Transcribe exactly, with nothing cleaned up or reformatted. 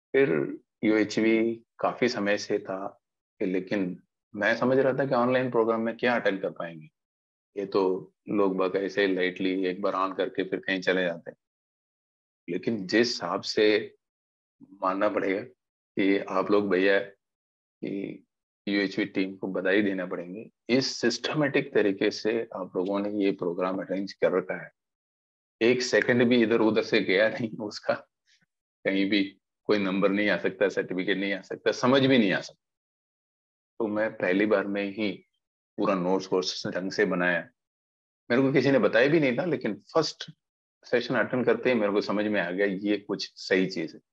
फिर यूएचवी काफी समय से था, कि लेकिन मैं समझ रहा था कि ऑनलाइन प्रोग्राम में क्या अटेंड कर पाएंगे। ये तो लोग बाग ऐसे लाइटली एक बार ऑन करके फिर कहीं चले जाते हैं। लेकिन जिस हिसाब से मानना पड़ेगा कि आप लोग भैया कि यूएचवी टीम को बधाई देना पड़ेंगे, इस सिस्टमेटिक तरीके से आप लोगों ने ये प्रोग्राम अरेंज कर रखा है। एक सेकंड भी इधर उधर से गया नहीं उसका, कहीं भी कोई नंबर नहीं आ सकता, सर्टिफिकेट नहीं आ सकता, समझ भी नहीं आ सकता। तो मैं पहली बार में ही पूरा नोट्स कोर्स ढंग से बनाया। मेरे को किसी ने बताया भी नहीं था, लेकिन फर्स्ट सेशन अटेंड करते ही मेरे को समझ में आ गया ये कुछ सही चीज है।